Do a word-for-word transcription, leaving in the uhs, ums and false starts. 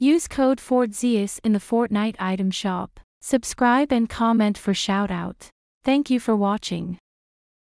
Use code FortZeus in the Fortnite item shop. Subscribe and comment for shoutout. Thank you for watching.